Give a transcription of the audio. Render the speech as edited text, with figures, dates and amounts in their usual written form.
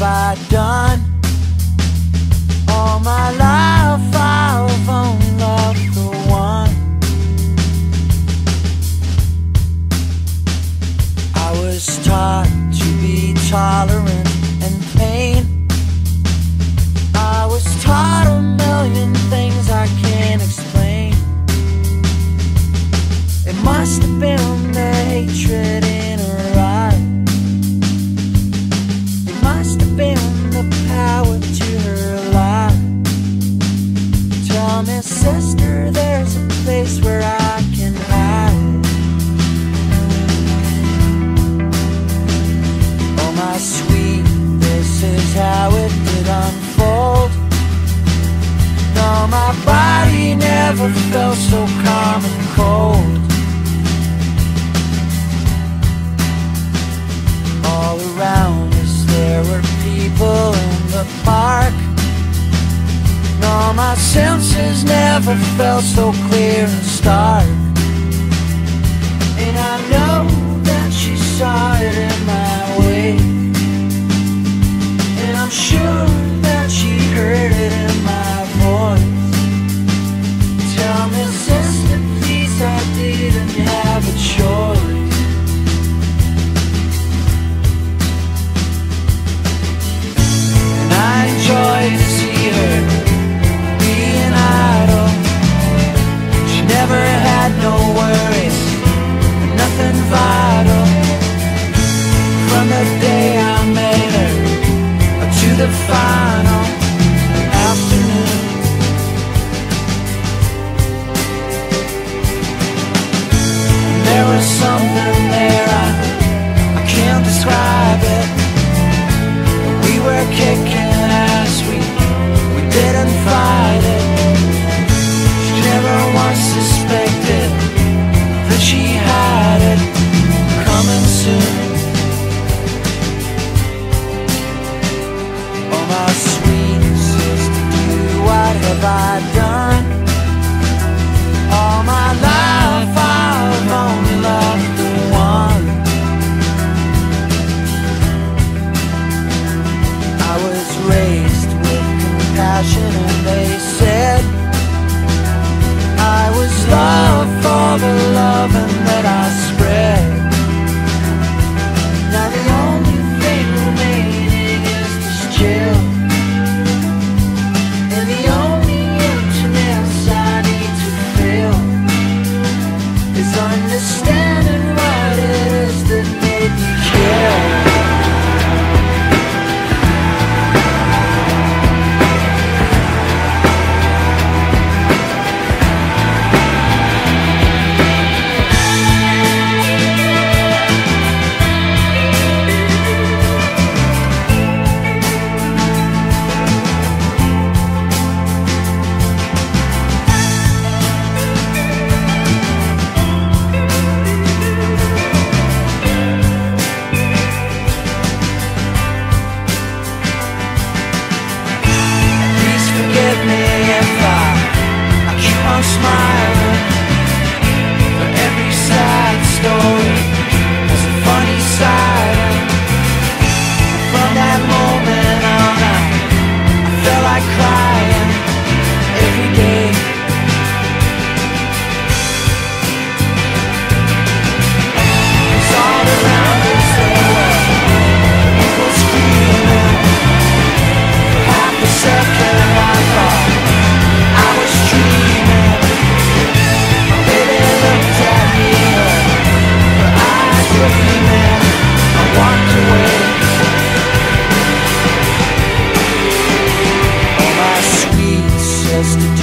have I done? All my life I've only loved the one. I was taught to be tolerant and pain. I was taught a million things I can't explain. It must have been the hatred in her eyes. It must have been the power to her life. Tell me, sister, there's a place where I can hide. Oh my sweet, this is how it did unfold. No, my body never felt so calm and cold. All around us there were people in the park. No, my senses never felt so clear and stark. And I know that she saw it in my way, and I'm sure that she heard it in my voice. Tell me, sister, please, I didn't have a choice. And I enjoyed to see her being idle. She never had no worries, nothing vital. From the day I met her to the final afternoon, and there was something there, I can't describe it. We were kicking ass, we didn't fight it. She never once suspected that she had it coming soon. Oh my sweet sister, what have I done? All my life I've only loved the one. I was raised with compassion, and they said I was loved for the loving that I spread. Now the only thing remaining is this jail, and the only emptiness I need to fill is understanding what it is that made me care. Smiling, for every sad story was a funny side, and from that moment on I felt like crying every day. It's all around us, there were people screaming. For half a second I thought I was dreaming. Just